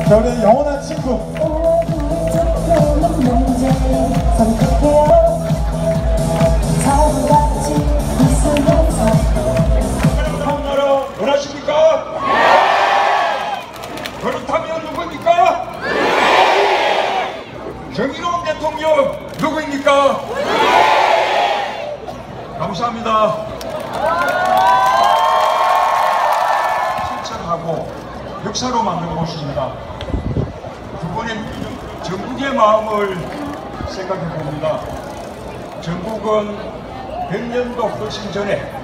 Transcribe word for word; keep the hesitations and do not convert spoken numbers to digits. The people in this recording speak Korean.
별의 영원한 친구. 나라 원하십니까? 그렇다면 누구입니까? 정의로운 대통령 누구입니까? 감사합니다. 실천하고 역사로 만든 곳입니다. 그분의 전국의 마음을 생각해 봅니다. 전국은 백 년도 훨씬 전에